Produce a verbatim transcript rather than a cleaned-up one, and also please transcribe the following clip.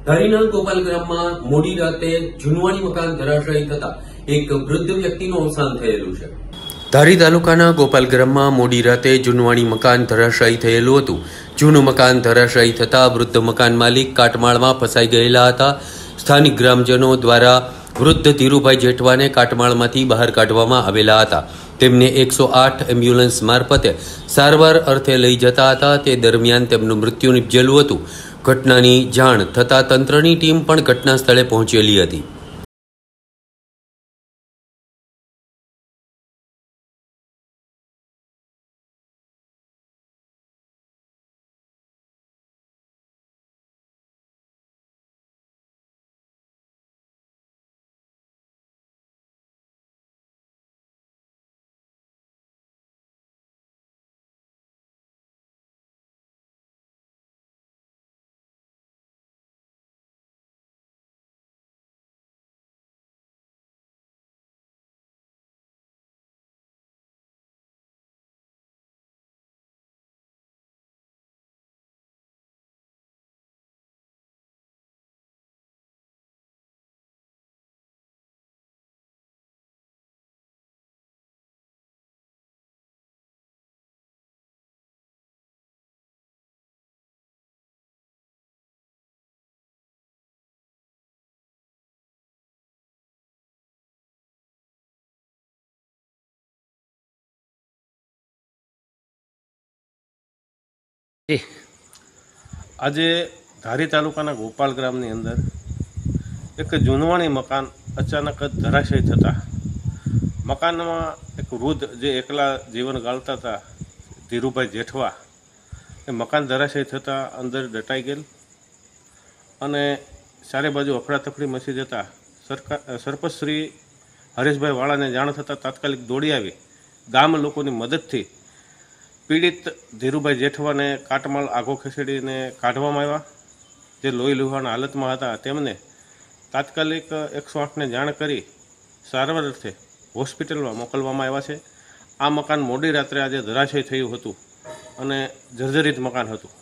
ધારીના ગોપાલ ગ્રામમાં મોડી રાતે જૂનવાણી મકાન ધરાશાયી થતા એક વૃદ્ધ વ્યક્તિનું અવસાન થયેલું છે। ધારી તાલુકાના ગોપાલ ગ્રામમાં મોડી રાતે જૂનવાણી મકાન ધરાશાયી થયેલું હતું। જૂનું મકાન ધરાશાયી થતા વૃદ્ધ મકાન માલિક કાટમાળમાં ફસાઈ ગયેલા હતા। સ્થાનિક ગ્રામજનો દ્વારા વૃદ્ધ ધીરુભાઈ જેઠવાને કાટમાળમાંથી બહાર કાઢવામાં આવેલા હતા। તેમને એકસો આઠ એમ્બ્યુલન્સ મારફતે સારવાર અર્થે લઈ જતા હતા। તે દરમિયાન તેમનું મૃત્યુ નિપજેલું હતું। ઘટનાની જાણ થતાં તંત્રની ટીમ પણ ઘટના સ્થળે પહોંચેલી હતી। આજે ધારી તાલુકાના ગોપાલ ગ્રામની અંદર એક જૂનવાણી મકાન અચાનક જ ધરાશયી થતા મકાનમાં એક વૃદ્ધ જે એકલા જીવન ગાળતા હતા ધીરુભાઈ જેઠવા એ મકાન ધરાશયી થતાં અંદર દટાઈ ગયેલ અને ચારે બાજુ અફડાતફડી મચી જતા સરકાર સરપંચ શ્રી હરેશભાઈ વાળાને જાણ થતાં તાત્કાલિક દોડી આવી ગામ લોકોની મદદથી પીડિત ધીરુભાઈ જેઠવાને કાટમાળ આઘો ખસેડીને કાઢવામાં આવ્યા। જે લોહી લુહાણના હાલતમાં હતા તેમને તાત્કાલિક એકસો આઠને જાણ કરી સારવાર અર્થે હોસ્પિટલમાં મોકલવામાં આવ્યા છે। આ મકાન મોડી રાત્રે આજે ધરાશયી થયું હતું અને જર્જરિત મકાન હતું।